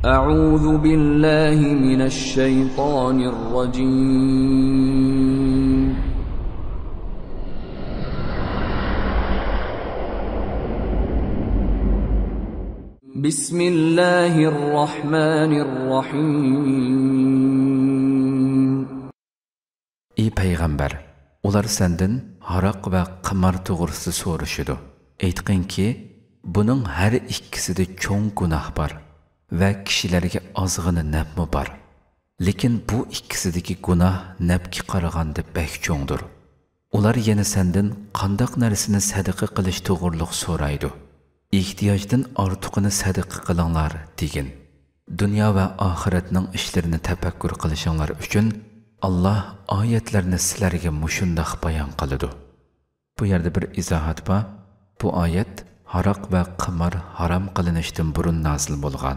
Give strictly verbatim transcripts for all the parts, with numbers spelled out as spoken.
أعوذ بالله من الشيطان الرجيم بسم الله الرحمن الرحيم Ey payg'ambar, ular sendan haroq va qimor to'g'risida so'rashidi. Aytqinki, buning har ikkisida cho'ng gunoh bor va kishilarga ozg'ini nafmi bor. Lekin bu ikkisidagi gunoh nafga qaraganda bak cho'ngdir. Ular yana sendan qandoq narsani sadaqa qilish to'g'riliq so'raydi. Ehtiyojdan ortiqini sadaqa qilinglar degin. Dunyo va oxiratning ishlarini tafakkur qilishinglar uchun Allah oyatlarni sizlarga mushundoq bayon qiladi. Bu yerda bir izohat bor. Bu oyat haroq va qimor harom qilinishdan burun nozil bo'lgan.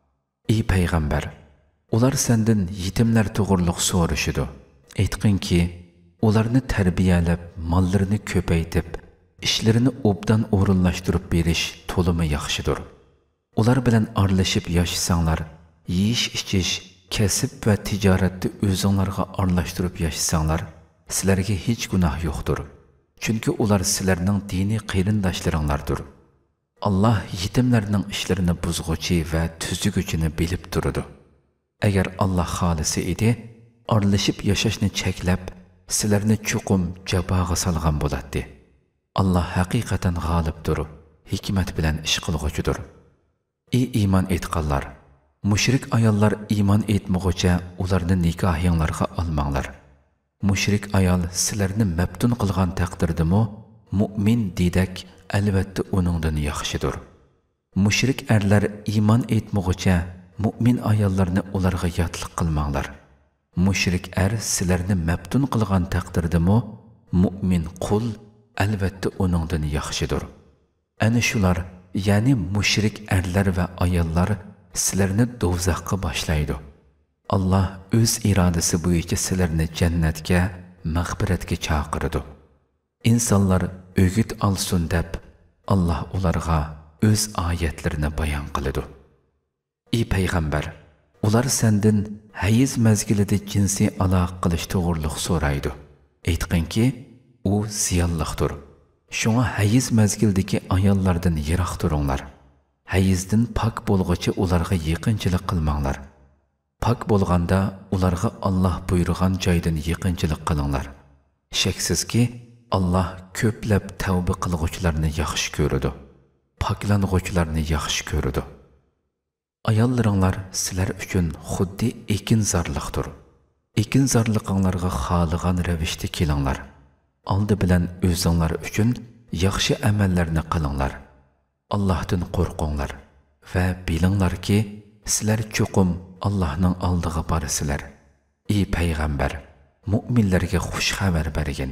Ey payg'ambar, ular sendan yetimlar to'g'riliq so'rashidi. Aytqinki, ularni tarbiyalab, mollarini ko'paytib, ishlarini obdan o'rinlashtirib berish to'limi yaxshidir. Ular bilan aralashib yashasanglar, yeyish-ichish, kasb va tijoratni o'zinglarga aralashtirib yashasanglar, sizlarga hech gunoh yo'qdir. Chunki ular sizlarning diniy qarindoshlaringlardir. Allah yetimlarning ishlarini buzg'uchi va tuzguchini bilib turadi. Agar Allah xolisi edi, aralashib yashashni cheklab, sizlarni chuqum jaboga solgan bo'ladi. Allah haqiqatan g'olibdir, hikmat bilan ish qilg'uchidir. Ey iymon etganlar, mushrik ayollar iymon etmog'icha ularni nikohinglarga olmanglar. Mushrik ayol sizlarni mabtun qilgan taqdirdimi, mu'min dedak albatta uningdan yaxshidir. Mushrik erlar iymon etmog'icha mu'min ayollarni ularga yotliq qilmanglar. Mushrik er sizlarni mabtun qilgan taqdirdimi, mu'min qul albatta uningdan yaxshidir. Ana shular, ya'ni mushrik erlar va ayollar sizlarni do'zaxga boshlaydi. Allah o'z irodasi bo'yicha sizlarni jannatga, mag'firatga chaqiradi. İnsanlar o'g'it olsun deb Allah ularga o'z oyatlarini bayon qiladi. Ey payg'ambar, ular sendan hayiz mazgilida jinsiy aloqa qilish to'g'riliq so'raydi. Aytqinki, u ziyonliqdir. Shunga hayiz mazgildagi ayollardan yiroq turinglar. Hayizdan pok bo'lg'icha ularga yaqinchilik qilmanglar. Pok bo'lganda ularga Allah buyurgan joydan yaqinchilik qilinglar. Shaksizki, Allah ko'plab tavba qilg'uvchilarni yaxshi ko'radi. Poklang'uvchilarni yaxshi ko'radi. Ayollaringlar sizlar uchun xuddi ekinzorliqdir. Ekinzorliqinglarga xohlagan ravishda kelinglar. Oldi bilan o'zinglar uchun yaxshi amallarni qilinglar. Allohdan qo'rqinglar va bilinglarki, sizlar cho'qim Allohning oldiga borsizlar. Ey payg'ambar, mu'minlarga xush xabar bergin.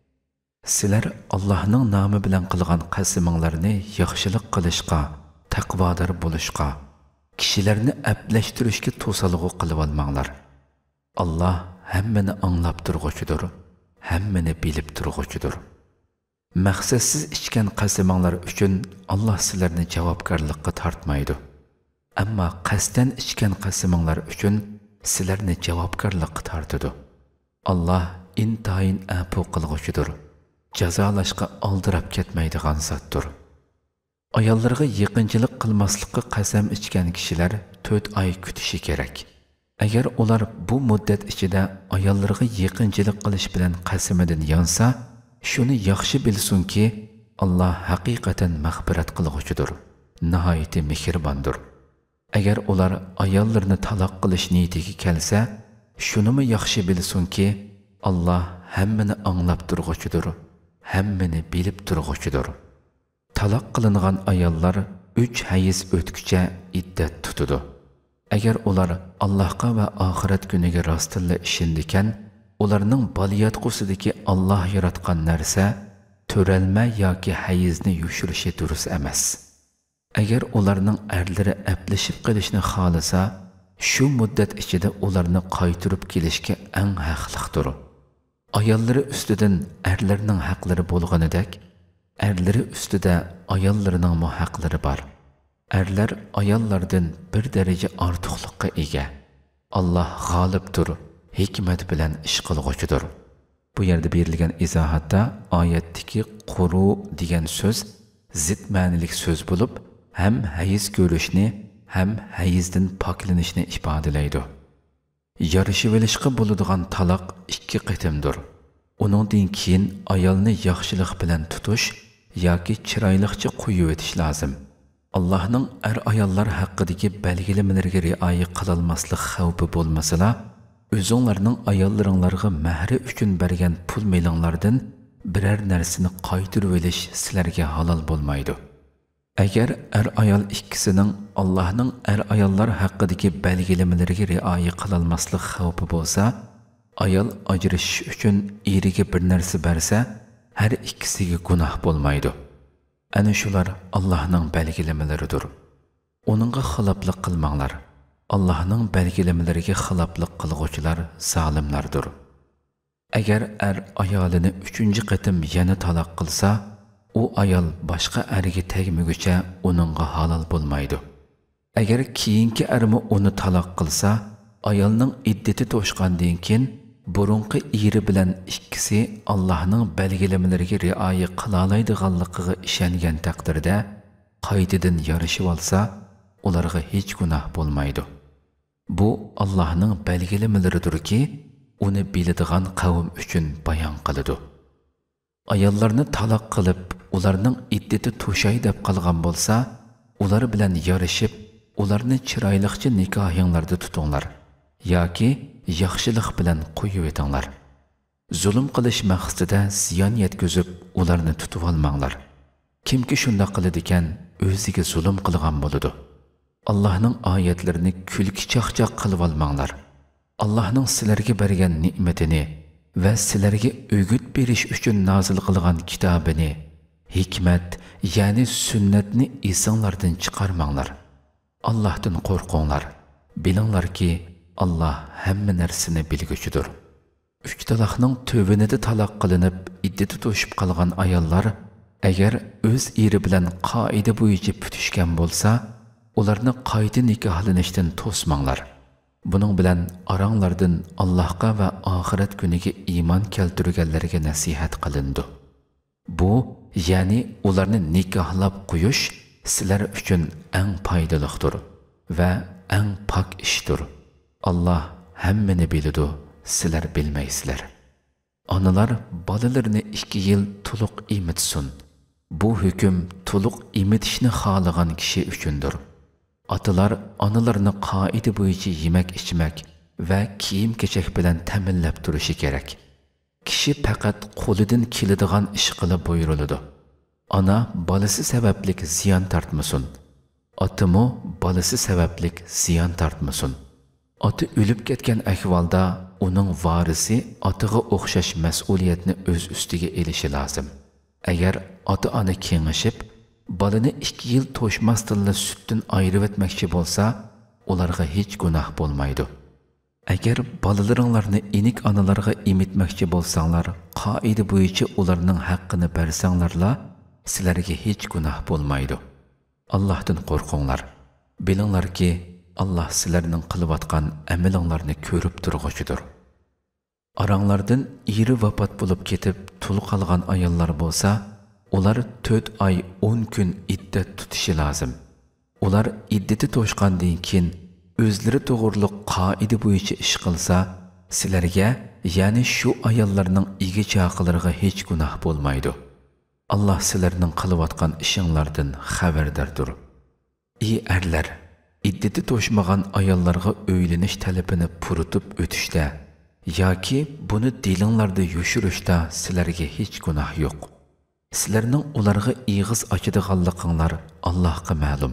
Sizlar Allohning nomi bilan qilgan qasaminglarni yaxshilik qilishga, taqvodor bo'lishga, kishilarni ablashtirishga to'salg'u qilib olmanglar. Allah hammani anglab turg'uchidir, hammani bilib turg'uchidir. Maqsadsiz ichgan qasaminglar uchun Allah sizlarni javobgarlikka tortmaydi. Ammo qasdan ichgan qasaminglar uchun sizlarni javobgarlikka tortadi. Allah intayin afu qilg'uchidir. Jazolashga oldirab ketmaydigan zotdir. Ayollarga yaqinchilik qilmaslikka qasam ichgan kishilar to'rt oy kutishi kerak. Agar ular bu muddat ichida ayollarga yaqinchilik qilish bilan qasamidan yonsa, shuni yaxshi bilsunki, Allah haqiqatan mag'firat qilg'uchidir, nihoyat mehribondir. Agar ular ayollarni taloq qilish niyatiga kelsa, shunimi yaxshi bilsunki, Allah hammani anglab turg'uchidir, hammani bilib turg'uchidir. Taloq qilingan ayollar uch hayiz o'tguncha iddat tutadi. Agar ular Allohga va oxirat kuniga rostilla ishindikan, ularning baliyatqusidagi Allah yaratgan narsa to'ralma yoki hayizni yushirishi durust emas. Agar ularning erlari aplashib qilishni xolasa, shu muddat ichida ularni qaytirib kelishga eng haqliqdir. Ayollari ustidan erlarning haqlari bo'lganidek, erlari ustida ayollarining haqlari bor. Erler ayollardan bir derece ortiqlikqa ega. Allah g'olibdir, hikmat bilan ish qilg'uchidir. Bu yerda berilgan izohatda oyatdagi quru degan so'z zid ma'nilik so'z bo'lib, ham hayiz ko'rishni, ham hayizdan poklanishni ifodalaydi. Yarışıp olishga bo'ladigan taloq ikki qitimdir. Uningdan keyin ayolni yaxshilik bilan tutish yoki chiroyliqcha qo'yib o'tish lozim. Allohning er ayollar haqidagi belgilamalariga rioya qilolmaslik xavfi bo'lmasa, o'zinglarning ayollaringlarga mahri uchun bergan pul melinglardan biror narsani qaytirib olish sizlarga halol bo'lmaydi. Agar er ayol ikkisining Allohning er ayollar haqidagi belgilamalariga rioya qilolmaslik xavfi bo'lsa, ayol ajrashish uchun eriga bir narsa bersa, har ikkisiga gunoh bo'lmaydi. Ana shular Allohning belgilamalaridir. Uningga xiloflik qilmanglar. Allohning belgilamalariga xiloflik qilguvchilar zolimlardir. Agar er ayolini uchinchi qatim yana taloq qilsa, u ayol boshqa erga tegmaguncha uningga halol bo'lmaydi. Agar keyingi ermi uni taloq qilsa, ayolning iddati to'shqandan keyin burunqi eri bilan ikkisi Allohning belgilamalariga rioya qila oladiganligiga ishongan taqdirda qaytadan yarashib olsa, ularga hech gunoh bo'lmaydi. Bu Allohning belgilamalaridirki, uni biladigan qavm uchun bayon qiladi. Ayollarni taloq qilib, ularning iddati to'shay deb qolgan bo'lsa, ular bilan yarashib, ularni chiroyliqcha nikohinglarda tutinglar yoki yaxshilik bilan qo'yib etinglar. Zulm qilish maqsadida ziyon yetkazib, ularni tutib olmanglar. Kimki shunday qiladi ekan, o'ziga zulm qilgan bo'ladi. Allohning oyatlarini kulki chaqchaq qilib olmanglar. Allohning sizlarga bergan ne'matini va sizlarga o'g'it berish uchun nozil qilgan kitobini, hikmat, ya'ni sunnatni esinglardan chiqarmanglar. Allohdan qo'rqinglar. Bilinglarki, Allah hamma narsani bilguchidir. Uch taloqning tövbenida taloq qilinib, iddati to'shib qolgan ayollar agar o'z eri bilan qoida bo'yicha putishgan bo'lsa, ularni qayta nikohlanishdan to'smanglar. Buning bilan oranglardan Allohga va oxirat kuniga iymon keltirganlarga nasihat qilindi. Bu, ya'ni ularni nikohlab qo'yish sizlar uchun eng foydalidir va eng pok ishdir. Allah hammani biladi, sizlar bilmaysizlar. Onalar bolalarini ikki yil to'liq emitsin. Bu hukm to'liq emitishni xohlagan kishi uchundir. Otalar onalarni qoida bo'yicha yemak ichmak va kiyim-kechak bilan ta'minlab turishi kerak. Kishi faqat qo'lidan keladigan ish qilib buyuriladi. Ona bolasi sababli ziyon tortmasin. Otimi bolasi sababli ziyon tortmasin. Oti o'lib ketgan ahvolda uning varisi otiga o'xshash mas'uliyatni o'z ustiga elishi lozim. Agar ota-ona kengashib, bolani ikki yil to'shmasdan sutdan ayirib etmoqchi bo'lsa, ularga hech gunoh bo'lmaydi. Agar bolalaringlarni enik onalarga emitmoqchi bo'lsanglar, qoida bo'yicha ularning haqqini bersanglarla, sizlarga hech gunoh bo'lmaydi. Allohdan qo'rqinglar. Bilinglarki, Allah sizlarning qilayotgan amalinglarni ko'rib turg'uchidir. Aranglardan eri vafot bo'lib ketib, tul qolgan ayollar bo'lsa, ular to'rt oy o'n kun iddat tutishi lozim. Ular iddati to'shqandan keyin o'zlari to'g'riliq qoida bo'yicha ish qilsa, sizlarga, ya'ni shu ayollarning ega chaqilariga hech gunoh bo'lmaydi. Allah sizlarning qilayotgan ishinglardan xabardordir. Ey erlar, iddati to'shmagan ayollarga o'ylanish talabini puritib o'tishda yoki buni dilinglarda yushirishda sizlarga hech gunoh yo'q. Sizlarning ularga ig'iz ochadiganliginglar Allohga ma'lum.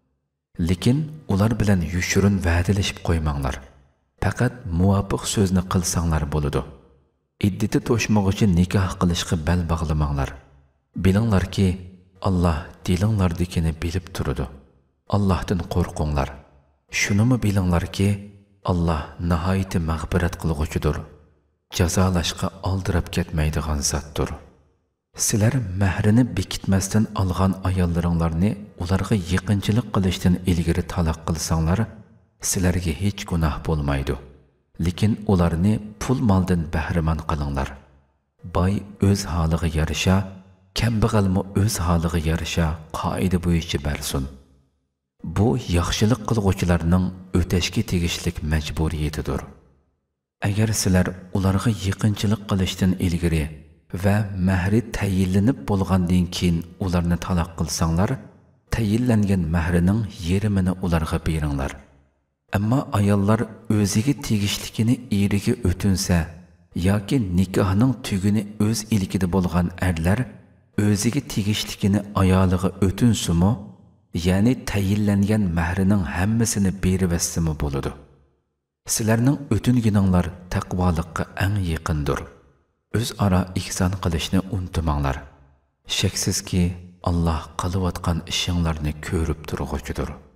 Lekin ular bilan yushirin va'dalashib qo'ymanglar. Faqat muvofiq so'zni qilsanglar bo'ladi. Iddati to'shmog'icha nikoh qilishga bel bog'lamanglar. Bilinglarki, Allah dilinglardagini bilib turadi. Allohdan qo'rqinglar. Shunimi bilinglarki, Allah nihoyatda mag'firat qilg'uchidir. Jazolashga oldirib ketmaydigan zotdir. Sizlar mahrini bekitmasdan olgan ayollaringlarni ularga yaqinchilik qilishdan ilgari taloq qilsanglar, sizlarga hech gunoh bo'lmaydi. Lekin ularni pul moldan bahramand qilinglar. Boy o'z holiga yarasha, kambag'almi o'z holiga yarasha qoida bo'yicha bersin. Bu yaxshilik qilguvchilarning o'tashga tegishlik majburiyatidir. Agar sizlar ularga yaqinchilik qilishdan ilgari va mahri tayinlanib bo'lgandan keyin ularni taloq qilsanglar, tayinlangan mahrining yarmini ularga beringlar. Ammo ayollar o'ziga tegishlikini eriga o'tinsa yoki nikohning tuguni o'z ilkida bo'lgan erlar o'ziga tegishlikini ayoliga o'tinsimi, ya'ni tayinlangan mahrining hammasini berib vassimi bo'ladi. Sizlarning o'tingininglar taqvolikqa eng yaqindir. O'zaro ihson qilishni unutmanglar. Shaksizki, Alloh qilayotgan ishinglarni ko'rib turg'uchidir.